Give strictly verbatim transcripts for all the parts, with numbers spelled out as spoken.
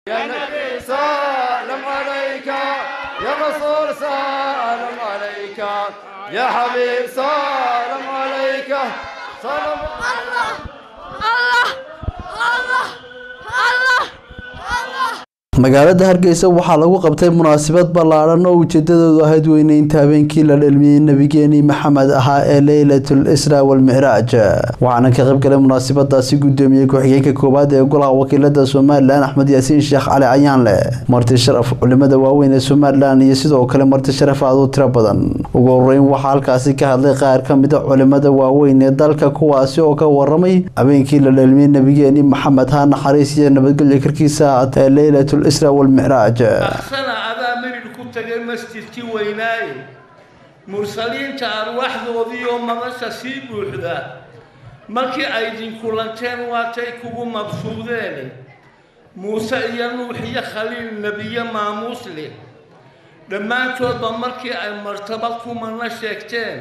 يا نبي سلام عليك يا رسول سلام عليك يا حبيب سلام عليك سلام الله الله الله الله الله magaalada Hargeysa waxaa lagu qabtay munaasabad ballaaran oo ujeedadoodu ahayd weynaynta habeenkii la dhalmiyay nabigeeni Maxamed ahaa ee Laylatul Isra wal Mi'raj waxaana ka qayb galay munaasabadaasi gudoomiye ku-xigeenka koobaad ee golaha wakiilada Soomaaliland Axmed Yaasiin Sheekh Cali Ayaanle marti sharaf culimada waaweyn ee Soomaaliland iyo sidoo kale marti sharaf aad u tiro badan ugu horeyn waxaa halkaasi ka hadlay qaar ka mid ah culimada waaweyn ee dalka kuwaasi oo ka waramay habeenkii la dhalmiyay nabigeeni Maxamed ha naxariis iyo nabadgelyo karkiisa ee Laylatul الإسرة والمعراج. أحسن أبامر كتجي مسجد كي ويناي مرسلين كأرواح ذي يوم ما سيب وحده ملكي أيدين كلنتين واتي كوب مبسوطين موسى ينوح يا خليل النبي مع مسلم لما تود ملكي أي مرتبطكم من شيكتين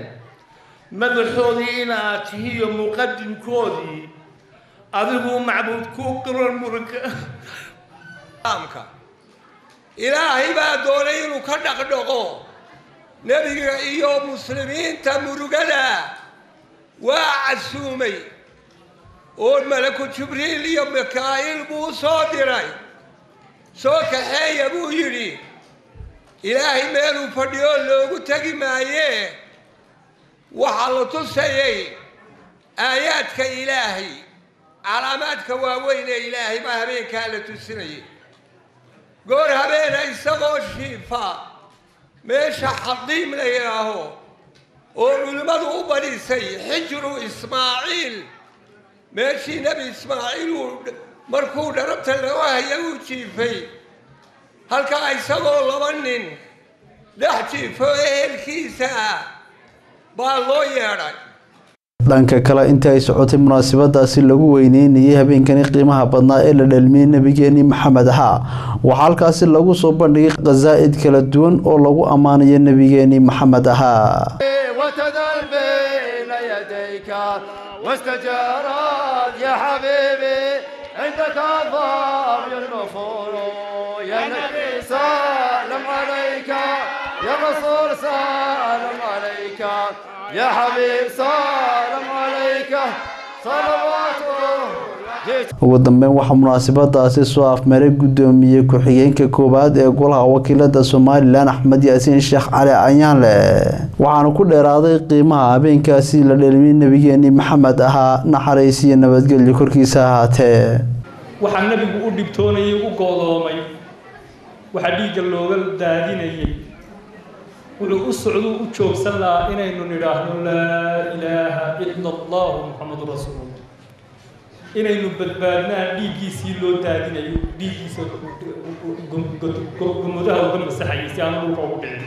مدحودين آتيه مقدم كودي أذبوا معبود كوكر المركة amka ilaahay baa doonay inuu ka dhaqdhaqo nabiga iyo muslimiinta murugada waa casuumay oo malaku jibriil iyo mikaayil buu soo diray soo kaxeeya buu yidhi ilaahay meeluu fadhiyo loogu tagi maaye waxaa la tusayay aayaadka ilaahay calaamaadka waaweyn ee ilaahay baa habeenkaa la tusinayay goor habeen isagoo shiifa meesha xadiim la yiraaho oo culimadu u badisay xijru ismaaciil meeshii nabi ismaaciil markuu dharabta lagu hayay uu jiifay halka isagoo laba nin dhex jiifo ehelkiisa baa loo yeedhay dhanka kale inta ay socotay munaasabadaasi lagu weyneynayay habeenkani qiimaha badnaa ee la dhalmiyay nabigeeni Maxamed ahaa waxa halkaasi lagu soo bandhigay qazaa'id kala duwan oo lagu amaanayo nabigeeni Maxamed ahaa وتدل بين يديك واستجارت يا حبيبي عندك الضام النفور يا نبي سلام عليك يا رسول سلام عليك يا حبيب سلام عليك صلوات ugu dambeyn waxa munaasabadaasi soo afmaray gudoomiye ku-xigeenka koobaad ee golaha wakiilada Soomaaliland Axmed Yaasiin Sheekh Cali Ayaanle waxaana ku dheeraaday qiimaha habeenkaasi la dhalmiyay nabigeeni Maxamed ahaa naxariis iyo nabadgelyo korkiisa ahaatee waxa nabigu u dhibtoonayay u goodoomay waxa dhiiga looga daadinayay wuxuu u socdo u joogsan lahaa inaynu nidhaahno laa ilaaha illa allah muhammadur rasuulullah inaynu badbaadnaa dhiiggiisii loo daadinayo dhiiggiisa gumudaha uga masaxayay si aanu dhulka ugu dhicin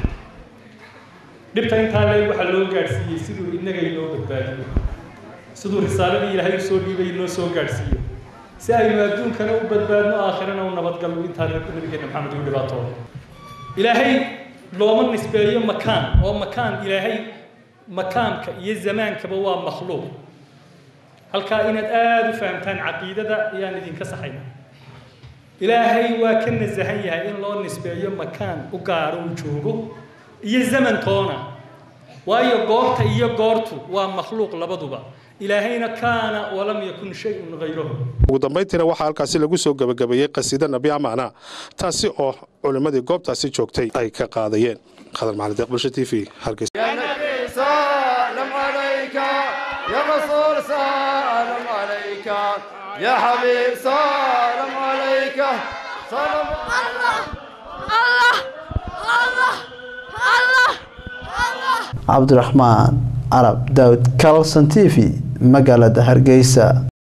dhibta intaa leeg waxaa loo gaadhsiiyey siduu innaga inoo badbaadiyo siduu risaaladii ilaahay usoo dhiibay inoo soo gaadhsiiyo si aynu adduunkana u badbaadno aakhirana u nabadgalno intaa nabigeena maxamed u dhibaatooda ilaahay looma nisbeeyo makaan oo makaan ilaahay makaanka iyo zamaankaba waa makhluuq halka inaad aad u fahamtaan aqeedada ayaan idinka saxayna ilaahay waa ka nazahan yahay in loo nisbeeyo makaan u gaar u joogo iyo zaman toona waayo goorta iyo goortu waa makhluuq labaduba ilaahayna kaana walam yakun shay'un ghayruhu ugu dambeyntiina waxa halkaasi lagu soo gabagabeeyay qasiida nabi amaana taasi oo culimadii goobtaasi joogtay ay ka qaadayeen qadar macallin deeq bulsho T V Hargeysa يا نبي سلام عليك يا رسول سلام عليك يا حبيب سلام عليك سلام الله الله الله الله الله عبد الرحمن عرب داود كارلسون تي في مقالة Hargeysa.